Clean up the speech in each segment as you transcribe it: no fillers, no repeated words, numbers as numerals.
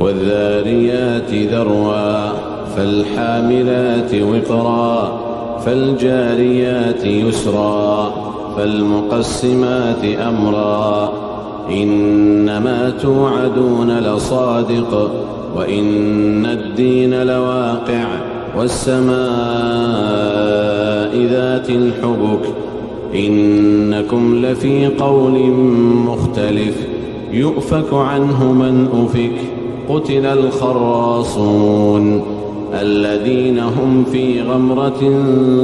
والذاريات ذروا فالحاملات وقرا فالجاريات يسرا فالمقسمات أمرا إنما توعدون لصادق وإن الدين لواقع والسماء ذات الحبك إنكم لفي قول مختلف يؤفك عنه من أفك قتل الخراصون الذين هم في غمرة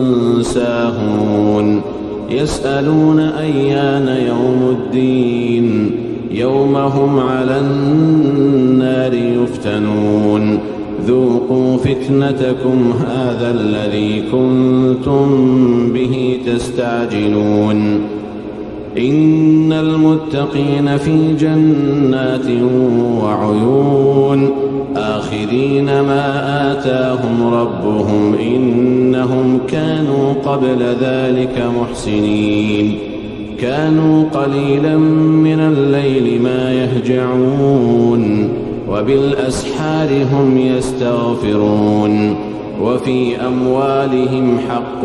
ساهون يسألون أيان يوم الدين يوم هم على النار يفتنون ذوقوا فتنتكم هذا الذي كنتم به تستعجلون إن المتقين في جنات وعيون آخذين ما آتاهم ربهم إنهم كانوا قبل ذلك محسنين كانوا قليلا من الليل ما يهجعون وبالأسحار هم يستغفرون وفي أموالهم حق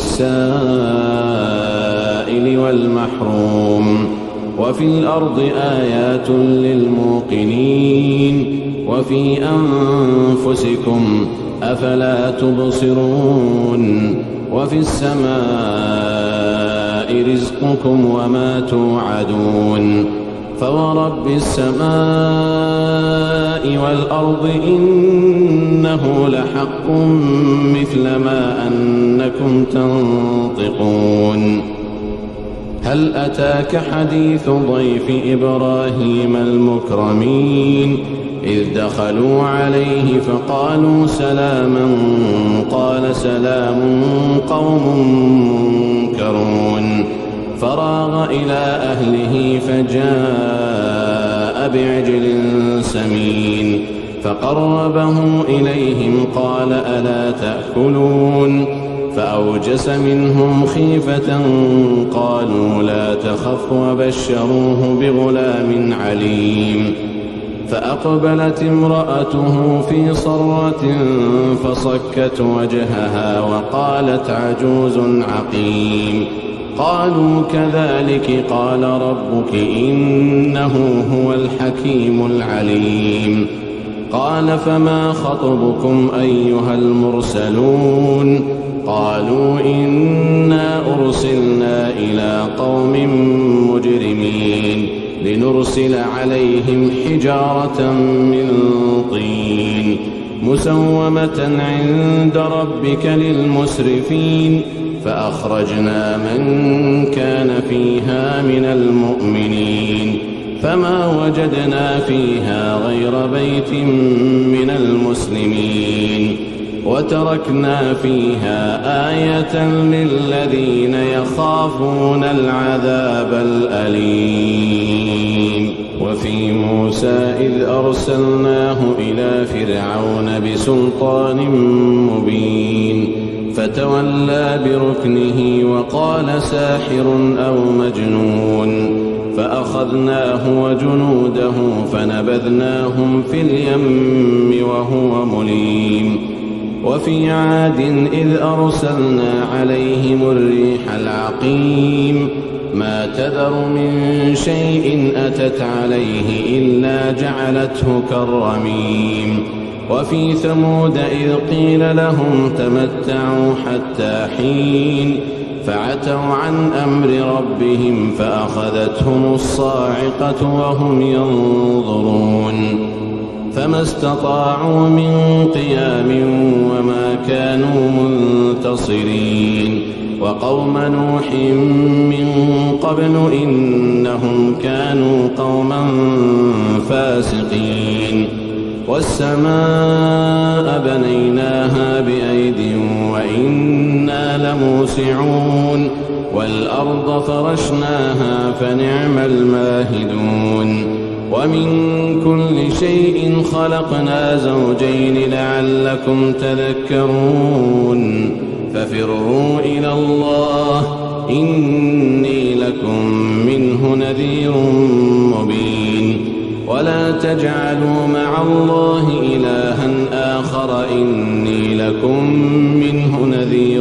للسائل والمحروم وفي الأرض آيات للموقنين وفي أنفسكم أفلا تبصرون وفي السماء رزقكم وما توعدون فورب السماء والأرض إنه لحق مثل ما أنكم تنطقون هل أتاك حديث ضيف إبراهيم المكرمين إذ دخلوا عليه فقالوا سلاما قال سلام قوم منكرون فراغ إلى أهله فجاء بعجل سمين فقربه إليهم قال ألا تأكلون فأوجس منهم خيفة قالوا لا تخف وبشروه بغلام عليم فأقبلت امرأته في صرة فصكت وجهها وقالت عجوز عقيم قالوا كذلك قال ربك إنه هو الحكيم العليم قال فما خطبكم أيها المرسلون قالوا إنا أرسلنا إلى قوم مجرمين لنرسل عليهم حجارة من طين مسومة عند ربك للمسرفين فأخرجنا من كان فيها من المؤمنين فما وجدنا فيها غير بيت من المسلمين وتركنا فيها آية للذين يخافون العذاب الأليم وفي موسى إذ أرسلناه إلى فرعون بسلطان مبين فتولى بركنه وقال ساحر أو مجنون فأخذناه وجنوده فنبذناهم في اليم وهو مليم وفي عاد إذ أرسلنا عليهم الريح العقيم ما تذر من شيء أتت عليه إلا جعلته كالرميم وفي ثمود إذ قيل لهم تمتعوا حتى حين فعتوا عن أمر ربهم فأخذتهم الصاعقة وهم ينظرون فما استطاعوا من قيام وما كانوا منتصرين وقوم نوح من قبل إنهم كانوا قوما فاسقين والسماء بنيناها بأيد وإنا لموسعون والأرض فرشناها فنعم الماهدون ومن كل شيء خلقنا زوجين لعلكم تذكرون ففروا إلى الله إني لكم منه نذير مبين ولا تجعلوا مع الله إلها آخر إني لكم منه نذير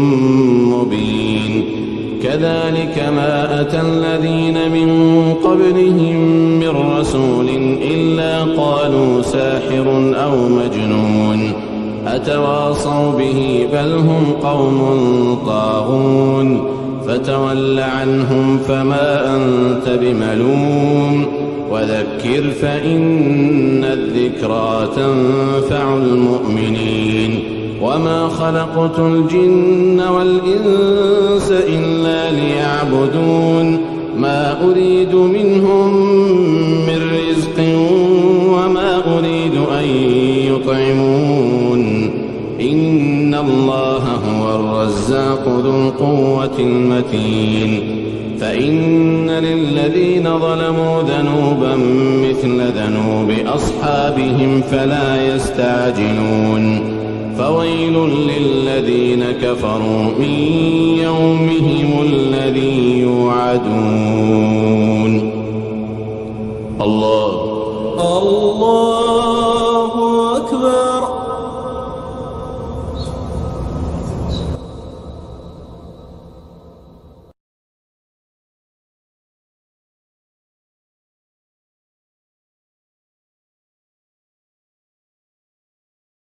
مبين كذلك ما أتى الذين من قبلهم من رسول إلا قالوا ساحر أو مجنون أتواصوا به بل هم قوم طاغون فتول عنهم فما أنت بملوم وذكر فإن الذكرى تنفع المؤمنين وما خلقت الجن والإنس إلا ليعبدون ما أريد منهم من رزق وما أريد أن يطعمون إن الله هو الرزاق ذو القوة المتين فإن للذين ظلموا ذنوبا مثل ذنوب أصحابهم فلا يستعجلون فويل للذين كفروا من يومهم الذي يوعدون